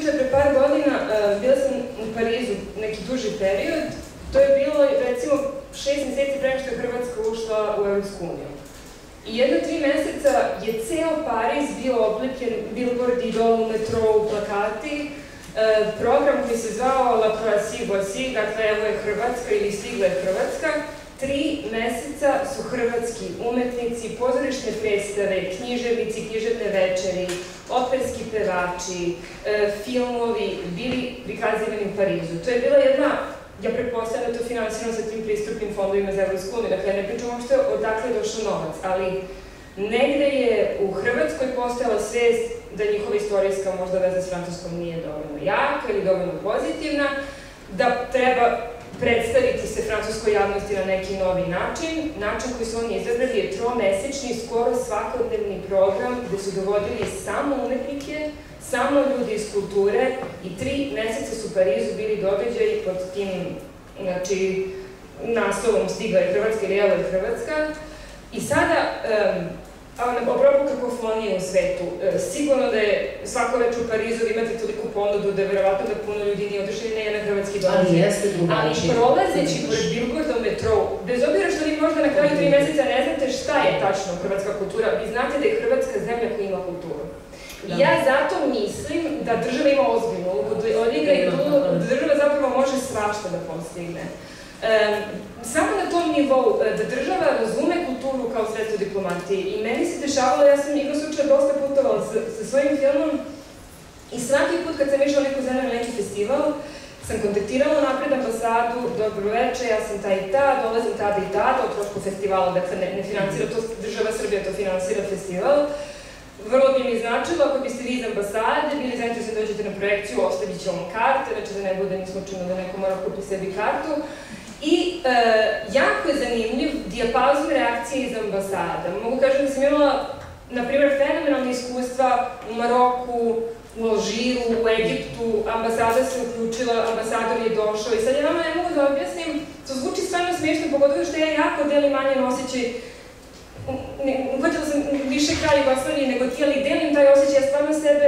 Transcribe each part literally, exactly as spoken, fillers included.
slučaj pre par godina, bila sam u Parizu neki duži period, to je bilo recimo šest meseci pre što je Hrvatska ušla u Evropsku uniju. I jedno tri meseca je ceo Pariz bio obliken, billboardi, dolu, metrou, plakati, program koji se zvao La Croatie Voici, dakle evo je Hrvatska ili stigla je Hrvatska. Tri meseca su hrvatski umetnici, pozorišne predstave, književnici, književne večeri, operski pevači, filmovi bili prikazivani u Parizu. To je bila jedna, ja pretpostavljam da to finansirano sa tim pristupnim fondovima za Evropsku uniju, dakle ne pričam uopšte odakle je došao novac, ali negde je u Hrvatskoj postojala svest da njihova istorijska možda veza s Francuskom nije dovoljno jaka ili dovoljno pozitivna, da treba predstaviti se francuskoj javnosti na neki novi način. Način koji su oni izabrali je tromesečni, skoro svakodnevni program gde su dovodili samo umetnike, samo ljudi iz kulture i tri meseca su u Parizu bili događaji pod tim, znači, naslovom Stigla je Hrvatska ili Evo je Hrvatska. I sada, oprobu kakofonije u svetu, sigurno da je svako večer u Parizu imate toliko ponudu da je verovatno da puno ljudi nije odrešeni, ne je na hrvatski domaći. Ali prolazeći pored billboarda u metrou, bez obzira što vi možda na kraju tri meseca ne znate šta je tačno hrvatska kultura, vi znate da je Hrvatska zemlja koja ima kulturu. Ja zato mislim da država ima ozbiljnu ulogu, da odigra i tu država zapravo može svašta da postigne. Samo na tom nivou da država razume kulturu kao sredstvo diplomatije i meni se dešavalo, ja sam igla slučaja dosta putovala sa svojim filmom i svaki put kad sam išla neku zemlju na neki festival sam kontaktirala napred ambasadu, dobro večer, ja sam ta i ta, dolazim tada i tada, o trošku festivala, dakle ne finansira to, država Srbija to finansira festival. Vrlo bi mi značilo, ako biste vi iz ambasade bili zainteresovani da dođete na projekciju, ostavit će vam karte, znači da ne bude ni slučajno da neko mora kupi sebi kartu. I jako je zanimljiv dijapazon reakcije iz ambasada. Mogu kažem da sam imala, na primjer, fenomenalne iskustva u Maroku, u Alžiru, u Egiptu, ambasada se uključila, ambasador je došao i sad ja vama ne mogu da objasnim, to zvuči stvarno smiješno, pogotovo što ja jako delim manjen osjećaj, uhvatila sam više kraj Jugoslavije nego ti, ali delim taj osjećaj, ja stvarno sebe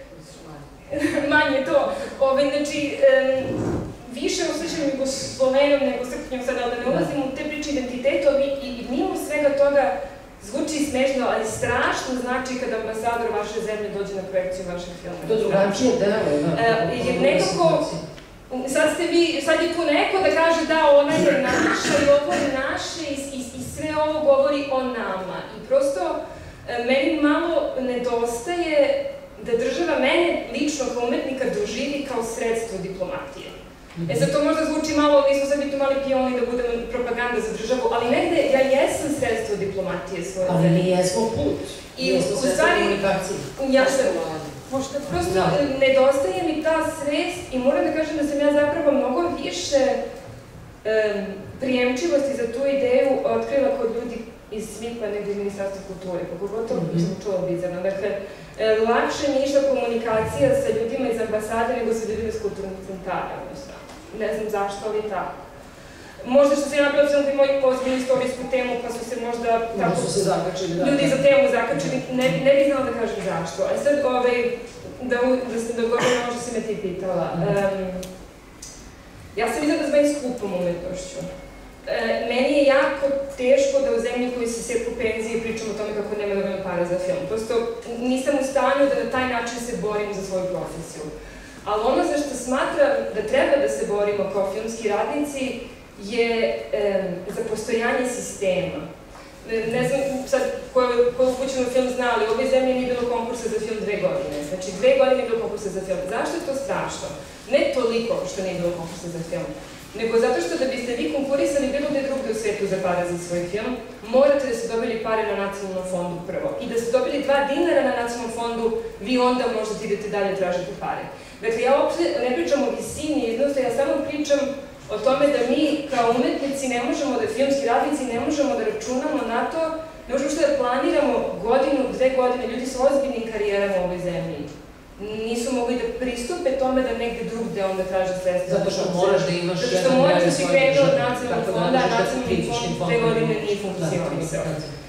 manje to, znači, više osjećam Jugoslovenom nego Srpnjom sada, ali da ne ulazim u te priče identitetu, ali i mimo svega toga zvuči smešno, ali strašno znači kada ambasador vaše zemlje dođe na projekciju vašeg filma. To drugačije delo, da. Jer nekako, sad ste vi, sad je tu neko da kaže da ona je naša i ovo je naše i sve ovo govori o nama. I prosto, meni malo nedostaje da država mene lično kao umetnika doživi kao sredstvo diplomatije. E sad to možda zvuči malo, mi smo sad biti mali pioni da budemo propaganda za državu, ali negde ja jesam sredstvo diplomatije svoje zemlje. Ali mi jesmo put. I u stvari, ja sam, prosto nedostaje mi ta svest i moram da kažem da sam ja zapravo mnogo više prijemčivosti za tu ideju otkrila kod ljudi iz SMIP-a nego iz Ministarstva kulture, pogotovo sam čula bizarno. Dakle, lakše mi je išla komunikacija sa ljudima iz ambasade nego sa ljudima iz kulturnih centara. Ne znam zašto, ali je tako. Možda što se napravila film koji moji pozbiljni istorijsku temu, pa su se možda ljudi za temu zakačili, ne bih znala da kažem zašto. A sad, da se dogovorim ono što si me ti pitala. Ja sam iznad da zbavim skupom umetnošću. Meni je jako teško da u zemlji koji se sepu penzije pričam o tome kako nema dovoljno para za film. Prosto nisam u stanju da na taj način se borim za svoju profesiju. Ali ono za što smatram da treba da se borimo kao filmski radnici je za postojanje sistema. Ne znam sad ko je upućen u film zna, ali u ovoj zemlji nije bilo konkursa za film dve godine. Znači dve godine nije bilo konkursa za film. Zašto je to strašno? Ne toliko što nije bilo konkursa za film, nego zato što da biste vi konkurisali bilo gde drugde u svetu za pare za svoj film, morate da ste dobili pare na nacionalnom fondu prvo. I da ste dobili dva dinara na nacionalnom fondu, vi onda možete idete dalje i tražite pare. Dakle, ja uopšte ne pričam o visini iznosa, ja samo pričam o tome da mi kao umetnici ne možemo, da filmski radnici ne možemo da računamo na to, ne možemo što da planiramo godinu, dve godine, ljudi su ozbiljnim karijerama u ovoj zemlji. Nisu mogli da pristupe tome da negde drugde onda traže sredstva. Zato što moraš da imaš jedan... Zato što moraš da si krenuo od nacionalnog fonda, a nacionalni fond dve godine nije funkcionisao.